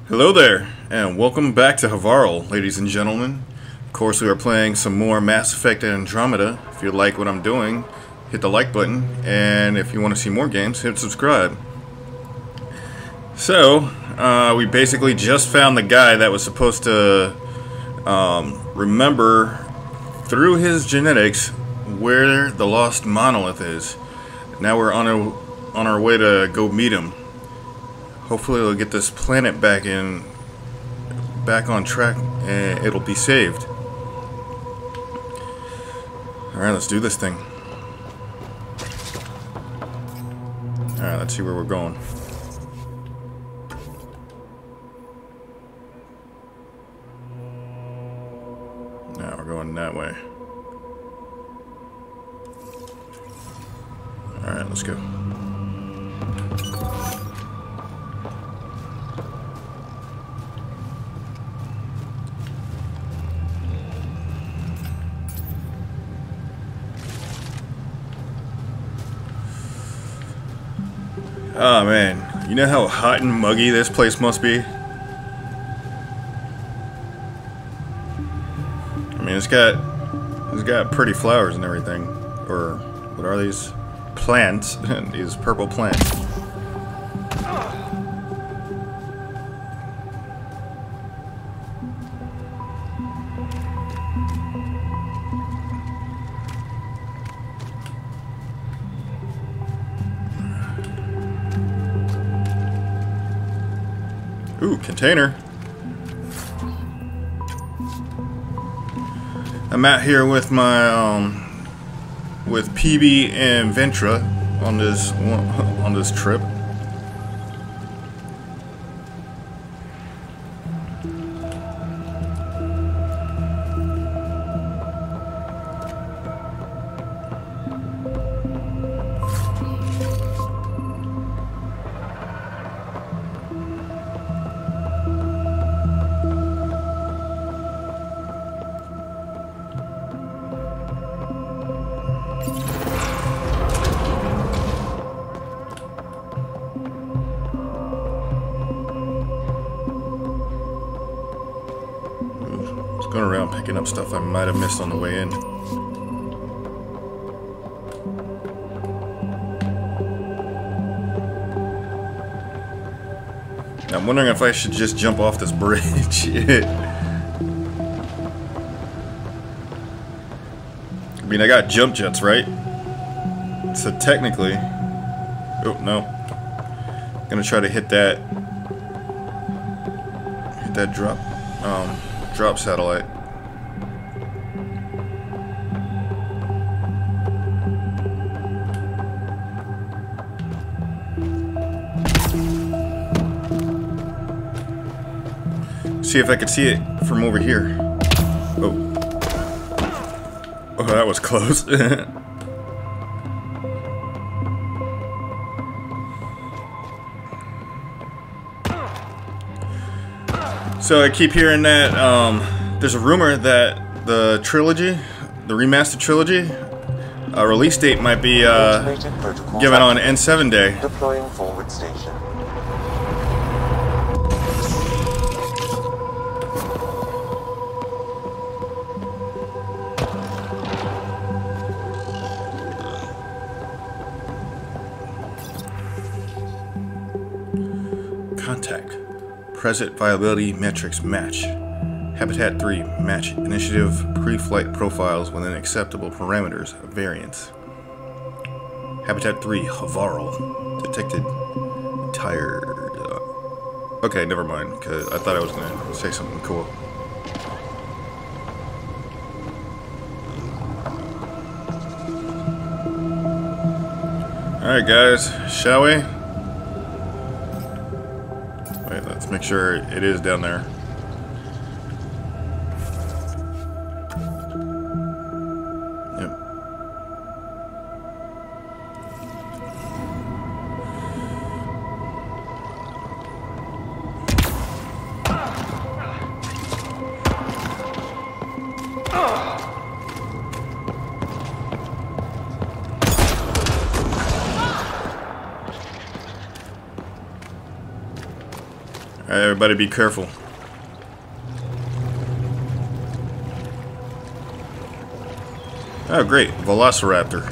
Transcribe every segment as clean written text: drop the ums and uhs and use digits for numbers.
Hello there, and welcome back to Havaral, ladies and gentlemen. Of course, we are playing some more Mass Effect Andromeda. If you like what I'm doing, hit the like button, and if you want to see more games, hit subscribe. So, we basically just found the guy that was supposed to remember through his genetics where the lost monolith is. Now we're on our way to go meet him. Hopefully we'll get this planet back on track and it'll be saved. Alright, let's do this thing. Alright, let's see where we're going. Now we're going that way. Alright, let's go. Oh man, you know how hot and muggy this place must be? I mean, it's got pretty flowers and everything. Or what are these? Plants. These purple plants. Ooh, container. I'm out here with my with PB and Ventra on this trip. Going around picking up stuff I might have missed on the way in. I'm wondering if I should just jump off this bridge. I mean, I got jump jets, right? So technically... Oh, no. I'm gonna try to hit that drop satellite. See if I could see it from over here. Oh. Oh, that was close. So I keep hearing that there's a rumor that the trilogy, the remastered trilogy, release date might be given on N7 Day. Deploying forward station. Contact. Present viability metrics match. Habitat 3 match initiative pre-flight profiles within acceptable parameters of variance. Habitat 3 Havaral detected tired. Okay, never mind, because I thought I was gonna say something cool. Alright guys, shall we? Wait, let's make sure it is down there. Yep. Alright, everybody be careful. Oh, great. Velociraptor.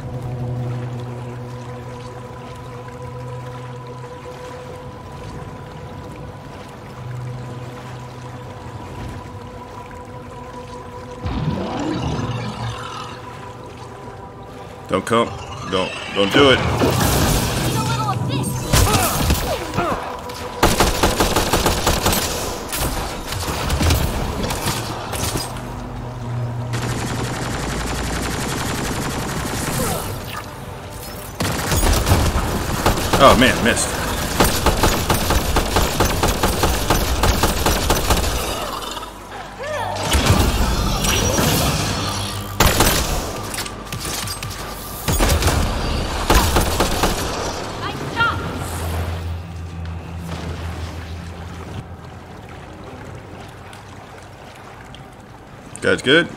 Don't come. Don't do it. Oh man, missed. Guys good?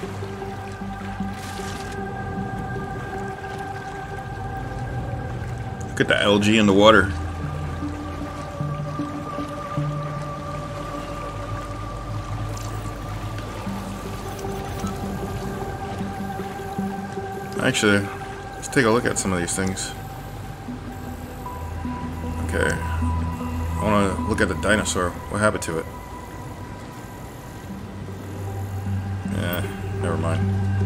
Look at the algae in the water. Actually, let's take a look at some of these things. Okay. I want to look at the dinosaur. What happened to it? Yeah, never mind.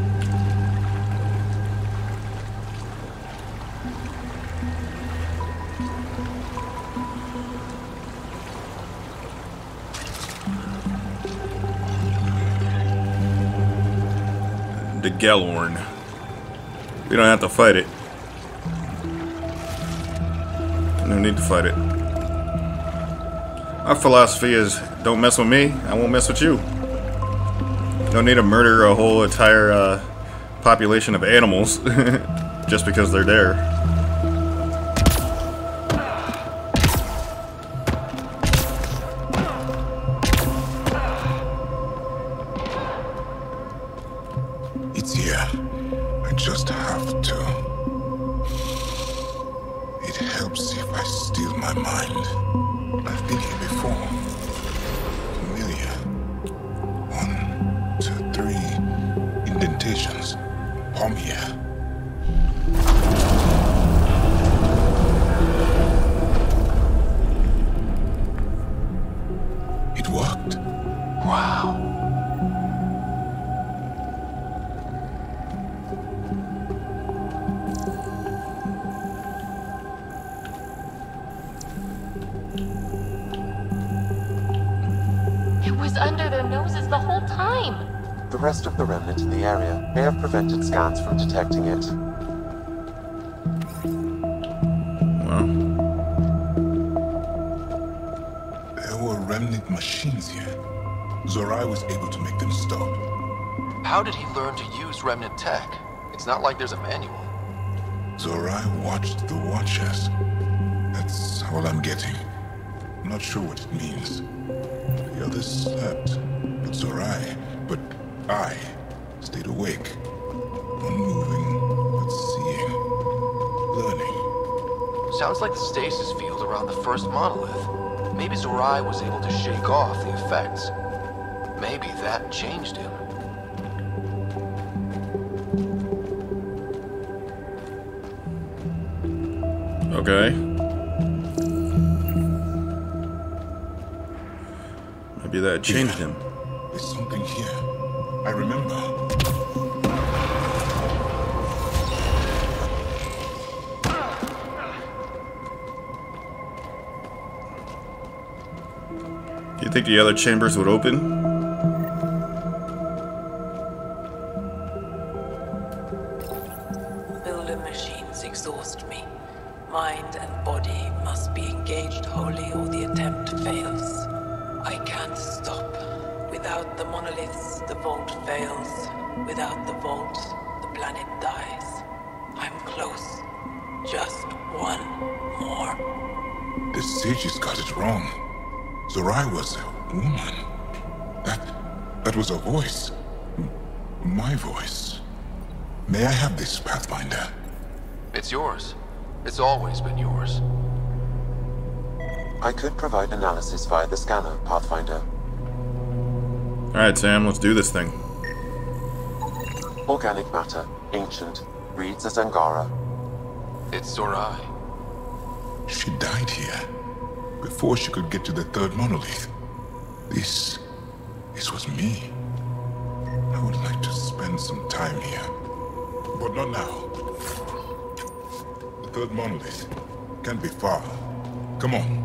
The Galorn. We don't have to fight it. No need to fight it. Our philosophy is, don't mess with me, I won't mess with you. No need to murder a whole entire population of animals just because they're there. It's here. I just have to. It helps if I steal my mind. I've been here before. Familiar. 1, 2, 3 indentations. Palm here. It worked. Wow. Under their noses the whole time. The rest of the remnant in the area may have prevented scans from detecting it. Wow. There were remnant machines here. Zorai was able to make them stop. How did he learn to use remnant tech? It's not like there's a manual. Zorai watched the Watchers. That's all I'm getting. I'm not sure what it means. The others slept, but I stayed awake, unmoving, but seeing, learning. Sounds like the stasis field around the first monolith. Maybe Zorai was able to shake off the effects. Maybe that changed him. Okay. Maybe that changed him. There's something here. I remember. Do you think the other chambers would open? Builder machines exhaust me. Mind and body must be engaged wholly or the attempt fails. I can't stop. Without the monoliths, the vault fails. Without the vault, the planet dies. I'm close. Just one more. The sages got it wrong. Zorai was a woman. That was a voice. My voice. May I have this, Pathfinder? It's yours. It's always been yours. I could provide analysis via the scanner, Pathfinder. Alright, Sam, let's do this thing. Organic matter, ancient, reads as Angara. It's Zorai. She died here before she could get to the third monolith. This was me. I would like to spend some time here, but not now. The third monolith can't be far. Come on.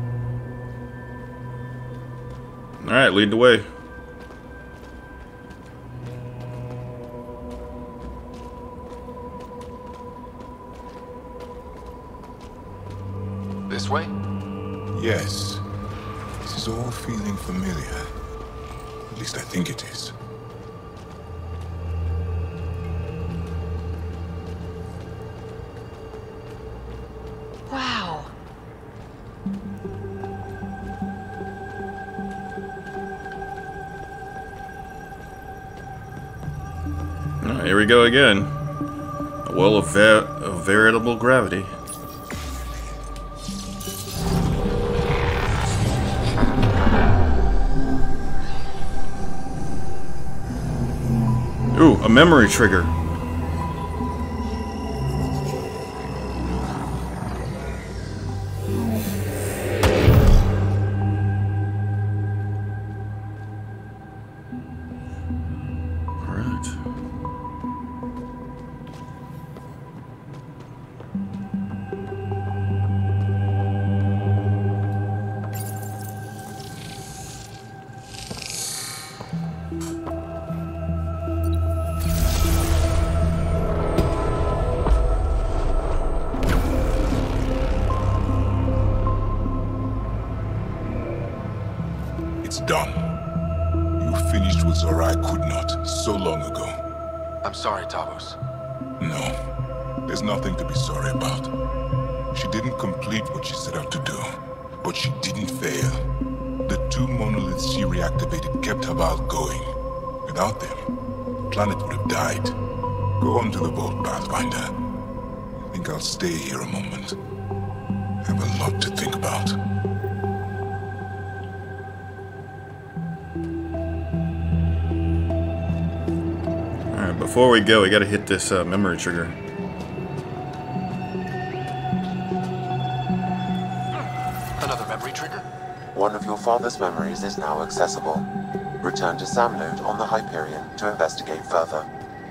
Alright, lead the way. This way? Yes. This is all feeling familiar. At least I think it is. Wow. Oh, here we go again. A well of veritable gravity. Ooh, a memory trigger. It's done. You finished what Zorai could not so long ago. I'm sorry, Tavos. No, there's nothing to be sorry about. She didn't complete what she set out to do, but she didn't fail. The two monoliths she reactivated kept Havaral going. Without them, the planet would have died. Go on to the vault, Pathfinder. I think I'll stay here a moment. I have a lot to think about. Alright, before we go, we gotta hit this memory trigger. Another memory trigger? One of your father's memories is now accessible. Return to Samnode on the Hyperion to investigate further.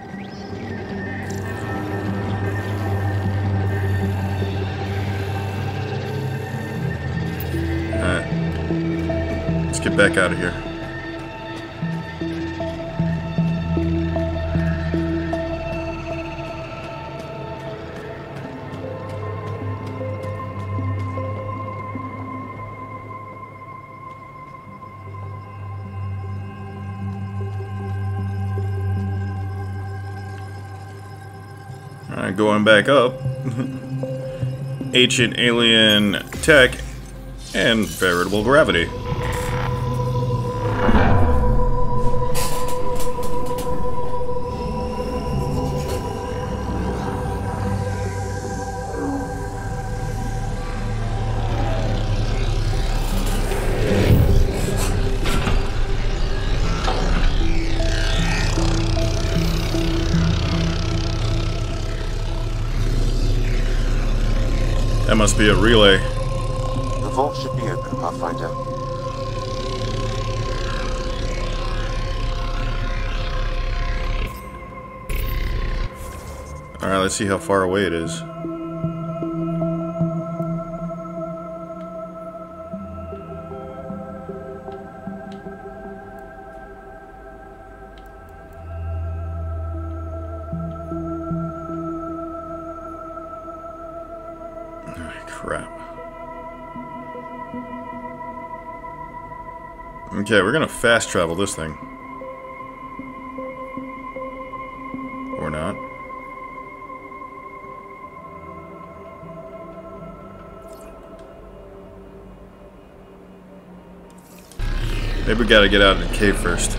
Alright. Let's get back out of here. Alright, going back up. Ancient alien tech and veritable gravity. That must be a relay. The vault should be open, Pathfinder. Alright, let's see how far away it is. Crap. Okay, we're gonna fast travel this thing. Or not. Maybe we gotta get out of the cave first.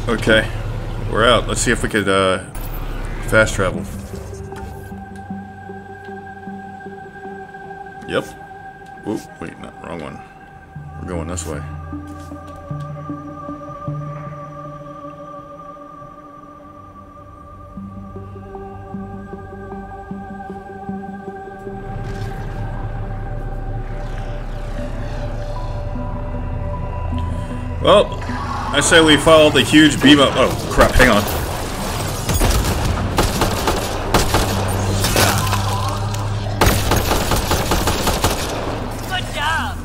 Okay, we're out. Let's see if we could fast travel. Yep. Oop, wait, no, wrong one. We're going this way. Well, I say we follow the huge beam up. Oh, crap, hang on. Good job.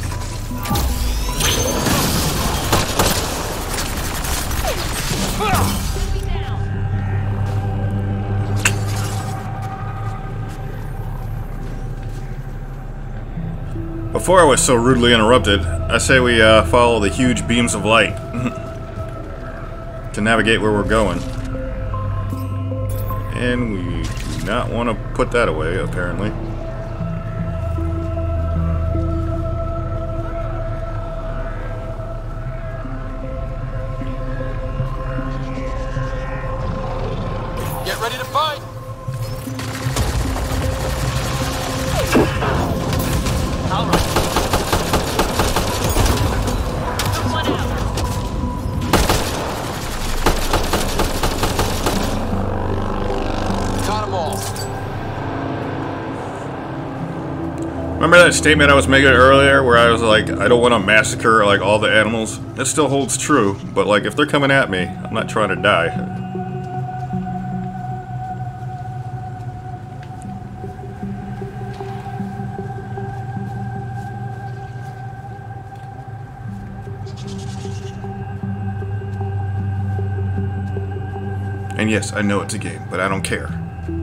Before I was so rudely interrupted, I say we follow the huge beams of light to navigate where we're going. And we do not want to put that away, apparently. Get ready to fight! All right. Took one out. Got them all. Remember that statement I was making earlier where I was like, I don't want to massacre like all the animals? That still holds true, but like if they're coming at me, I'm not trying to die. And yes, I know it's a game, but I don't care.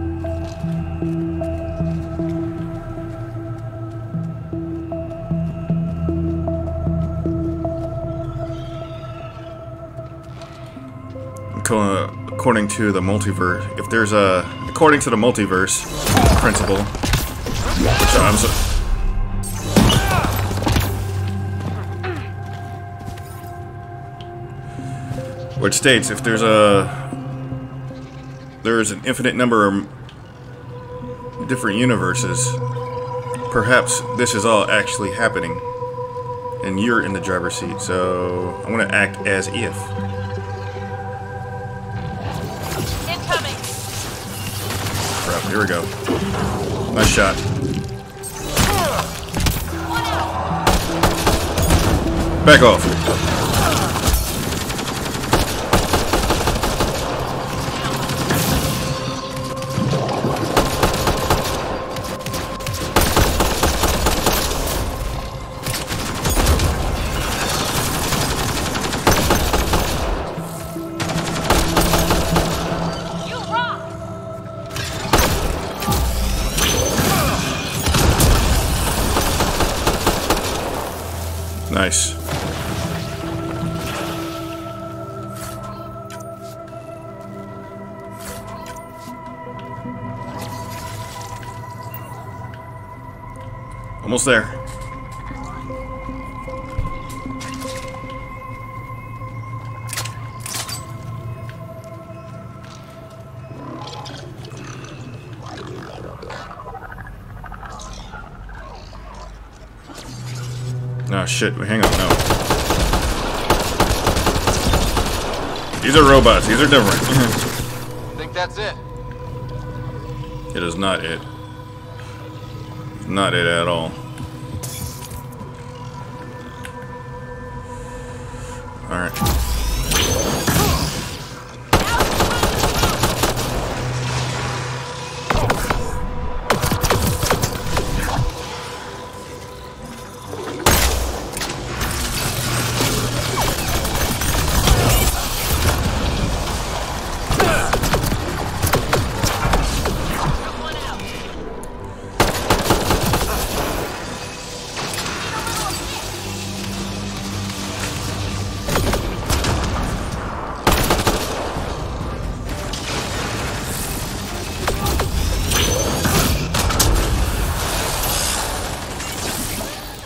According to the multiverse, if there's a... According to the multiverse principle, which I'm so... Which states if there's an infinite number of different universes, perhaps this is all actually happening, and you're in the driver's seat, so I'm gonna act as if. Incoming. Crap, here we go. Nice shot. Back off. Nice. Almost there. Oh shit, hang on, no. These are robots, these are different. Think that's it? It is not it. Not it at all. Alright.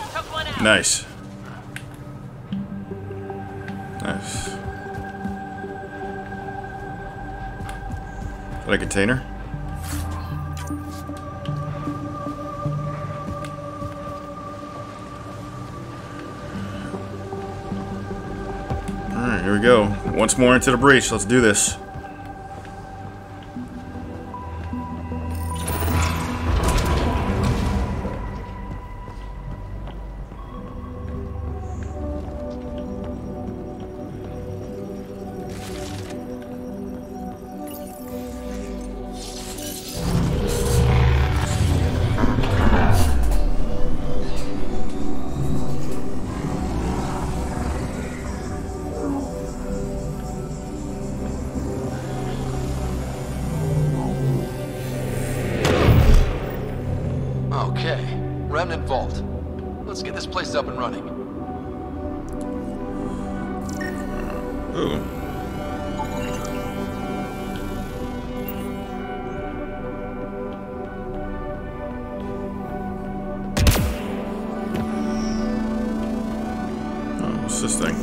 Nice. Nice. Got a container? Alright, here we go. Once more into the breach. Let's do this. Okay, Remnant Vault. Let's get this place up and running. Ooh. Oh, what's this thing?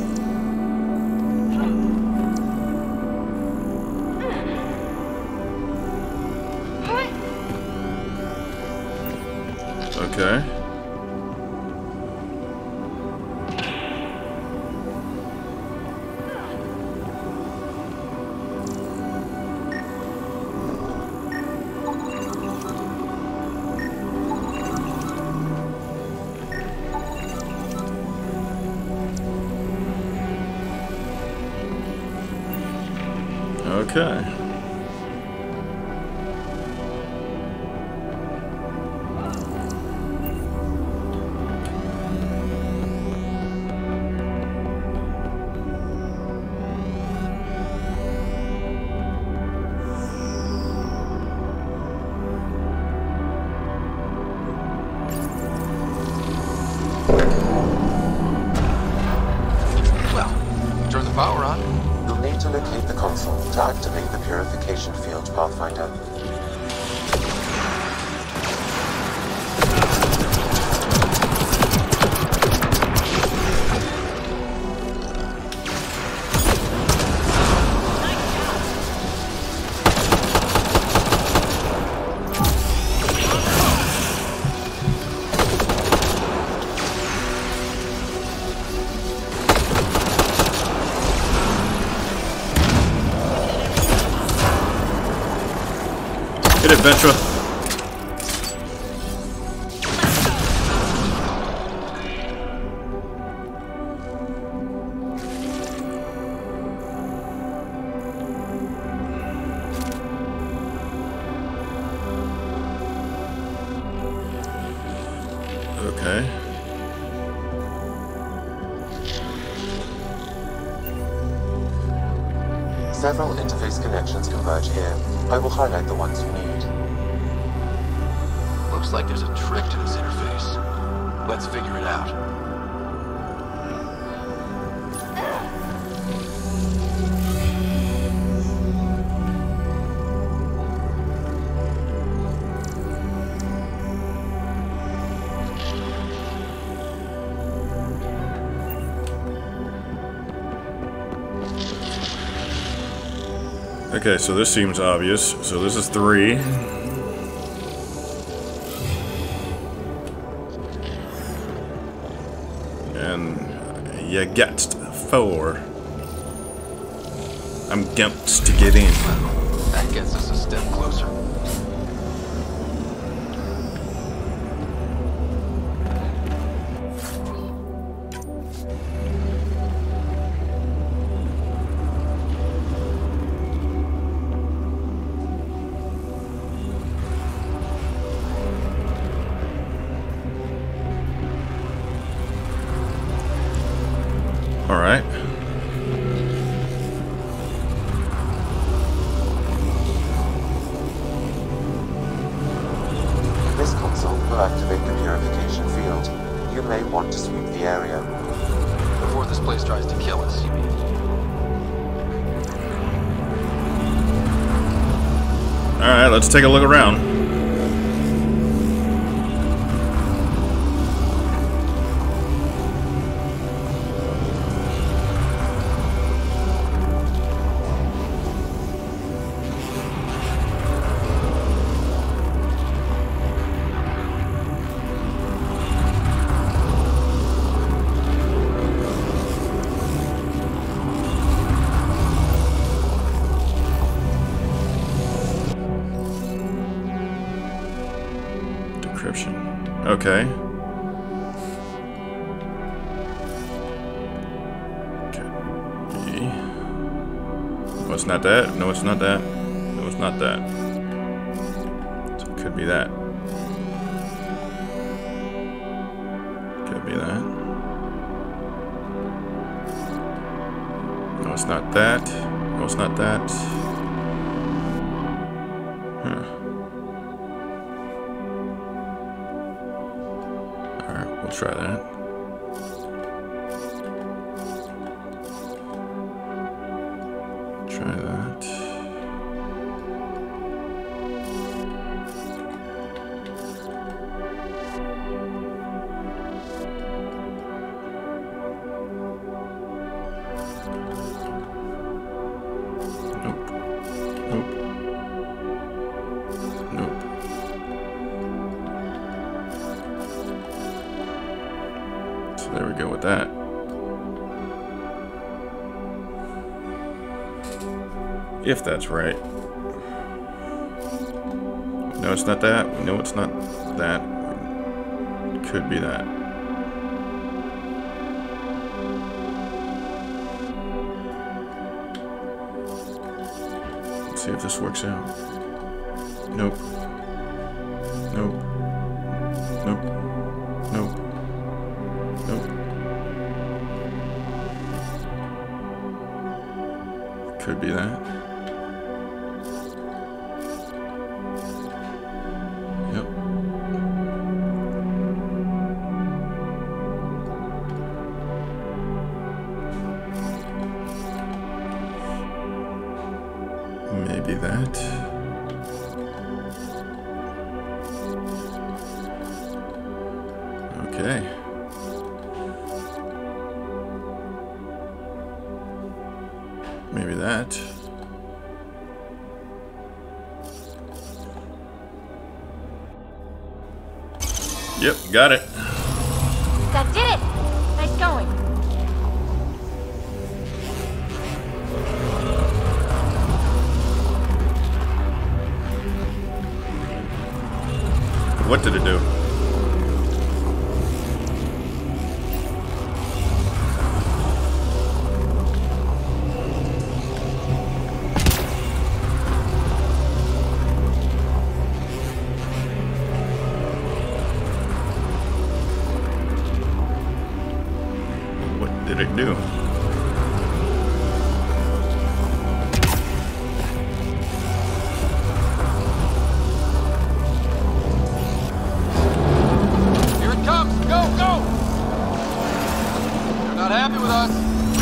Okay. Okay. Well, turn the power on. You'll need to locate the console to activate the purification field, Pathfinder. Hit it, Ventra. Okay. Several interface connections converge here. I will highlight the ones you need. Looks like there's a trick to this interface. Let's figure it out. Okay, so this seems obvious. So this is 3. And you get 4. I'm gumped to get in. That gets us a step closer. All right. This console will activate the purification field. You may want to sweep the area. Before this place tries to kill us, you mean? All right, let's take a look around. Okay. No, it's not that. No, it's not that. No, it's not that. So it could be that. Could be that. No, it's not that. No, it's not that. Huh. Alright, we'll try that. Try that. Nope. Nope. Nope. So there we go with that. If that's right. No, it's not that. We know it's not that. It could be that. Let's see if this works out. Nope. Nope. Nope. Nope. Nope. Could be that. Yep. Maybe that. Okay. Maybe that. Yep, got it. That did it! Nice going. What did it do? What did it do? Here it comes! Go, go! They're not happy with us.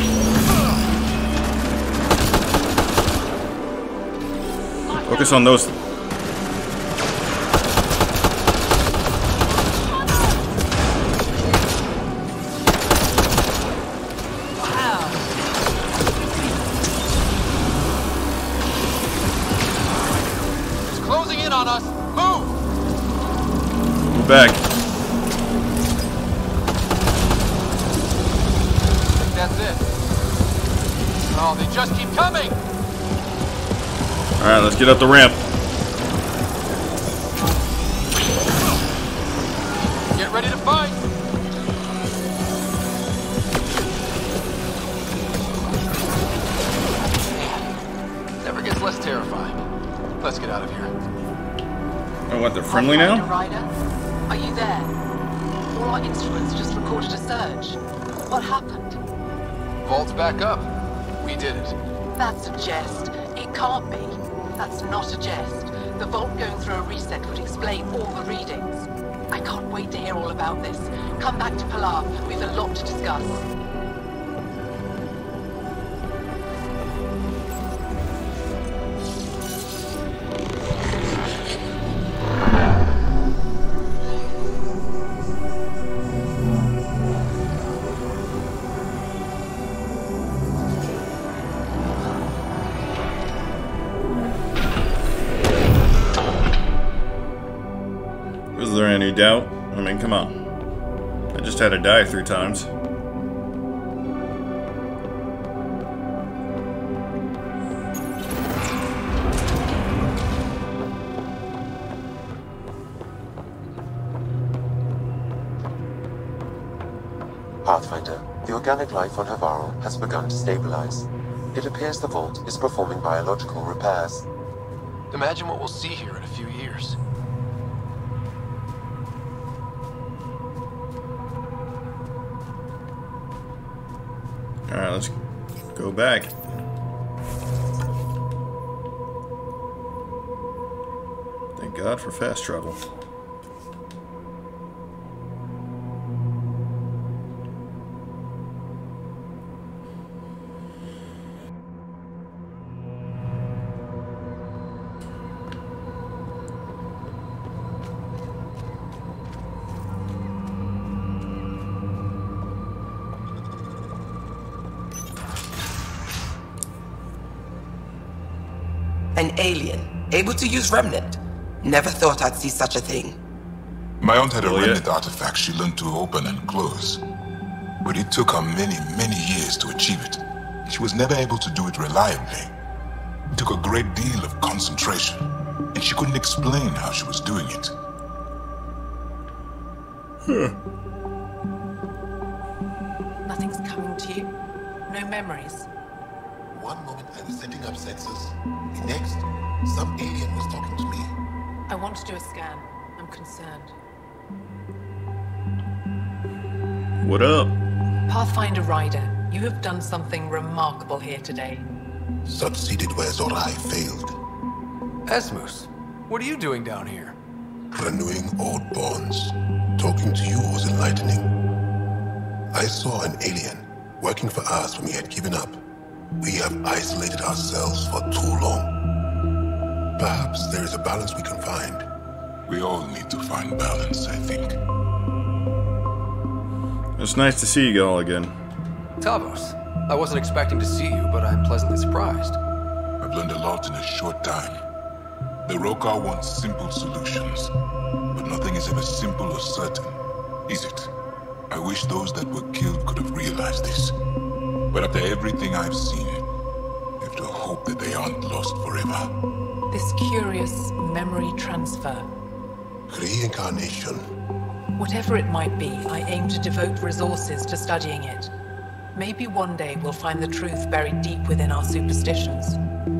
Focus on those. It's closing in on us. Move! Move back. I think that's it. Oh, they just keep coming! Alright, let's get up the ramp. Get ready to fight! Never gets less terrifying. Let's get out of here. Oh, what, they're friendly now? Pathfinder, Ryder, are you there? All our instruments just recorded a surge. What happened? Vault's back up. We did it. That's a jest. It can't be. That's not a jest. The vault going through a reset would explain all the readings. I can't wait to hear all about this. Come back to Pilar. We've a lot to discuss. Is there any doubt? I mean, come on. I just had to die 3 times. Pathfinder, the organic life on Havaral has begun to stabilize. It appears the vault is performing biological repairs. Imagine what we'll see here in a few years. Alright, let's go back. Thank God for fast travel. An alien, able to use Remnant. Never thought I'd see such a thing. My aunt had a Remnant artifact she learned to open and close. But it took her many, many years to achieve it. She was never able to do it reliably. It took a great deal of concentration, and she couldn't explain how she was doing it. Nothing's coming to you? No memories? One moment I was setting up sensors. The next, some alien was talking to me. I want to do a scan. I'm concerned. What up? Pathfinder Ryder, you have done something remarkable here today. Succeeded where Zorai failed. Esmus, what are you doing down here? Renewing old bonds. Talking to you was enlightening. I saw an alien working for us when we had given up. We have isolated ourselves for too long. Perhaps there is a balance we can find. We all need to find balance, I think. It's nice to see you all again. Tavos, I wasn't expecting to see you, but I'm pleasantly surprised. I've learned a lot in a short time. The Rokar wants simple solutions, but nothing is ever simple or certain, is it? I wish those that were killed could have realized this. But after everything I've seen, I have to hope that they aren't lost forever. This curious memory transfer. Reincarnation. Whatever it might be, I aim to devote resources to studying it. Maybe one day we'll find the truth buried deep within our superstitions.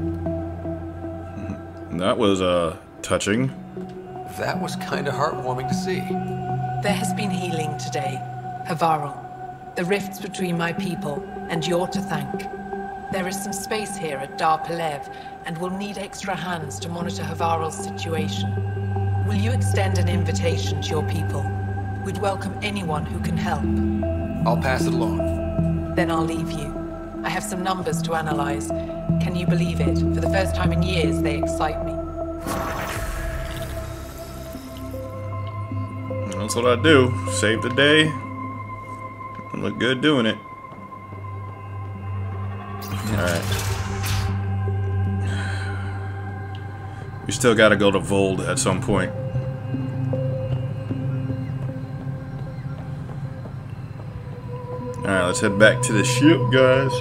That was, touching. That was kinda heartwarming to see. There has been healing today. Havaral. The rifts between my people, and you're to thank. There is some space here at Dar Pelev, and we'll need extra hands to monitor Havaral's situation. Will you extend an invitation to your people? We'd welcome anyone who can help. I'll pass it along. Then I'll leave you. I have some numbers to analyze. Can you believe it? For the first time in years, they excite me. That's what I do. Save the day. And look good doing it. Alright. We still gotta go to Vold at some point. Alright, let's head back to the ship, guys.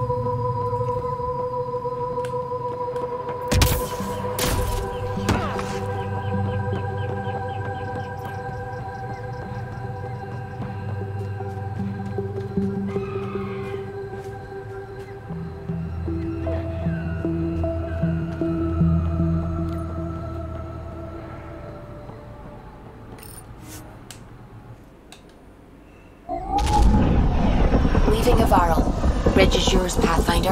Leaving Havaral. Bridge is yours, Pathfinder.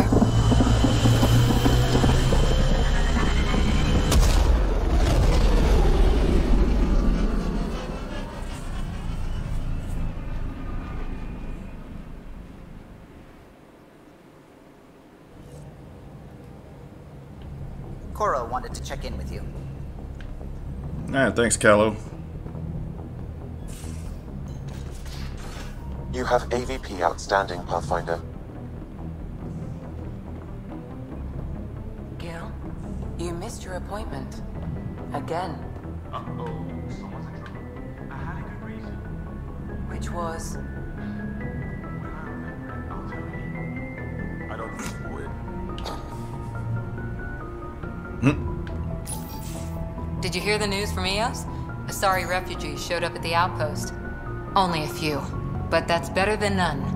Cora wanted to check in with you. Alright, thanks, Callow. You have AVP outstanding, Pathfinder. Gil, you missed your appointment. Again. Uh-oh, someone's in trouble. I had a good reason. Which was... When I remember it, I'll tell you. I don't know it. Did you hear the news from Eos? Asari refugees showed up at the outpost. Only a few, but that's better than none.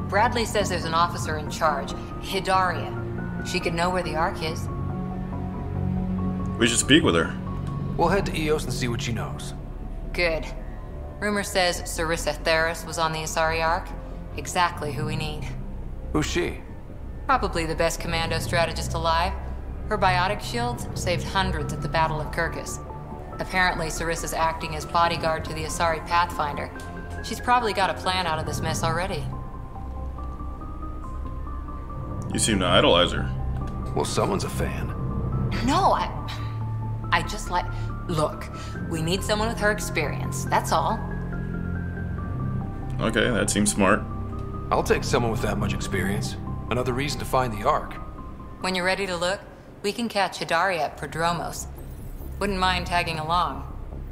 Bradley says there's an officer in charge, Hidaria. She could know where the Ark is. We should speak with her. We'll head to Eos and see what she knows. Good. Rumor says Sarissa Theris was on the Asari Ark. Exactly who we need. Who's she? Probably the best commando strategist alive. Her biotic shields saved hundreds at the Battle of Kirkus. Apparently, Sarissa's acting as bodyguard to the Asari Pathfinder. She's probably got a plan out of this mess already. You seem to idolize her. Well, someone's a fan. No, I just like... Look, we need someone with her experience, that's all. Okay, that seems smart. I'll take someone with that much experience. Another reason to find the Ark. When you're ready to look, we can catch Hidaria at Prodromos. Wouldn't mind tagging along.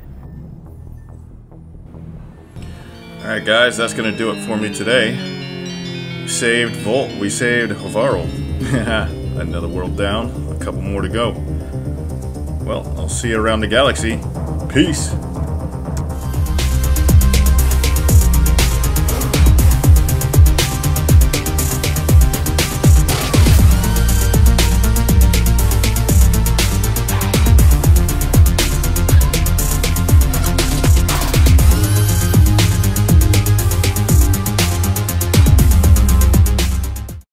Alright guys, that's gonna do it for me today. We saved Volt, we saved Havaral. Another world down, a couple more to go. Well, I'll see you around the galaxy. Peace!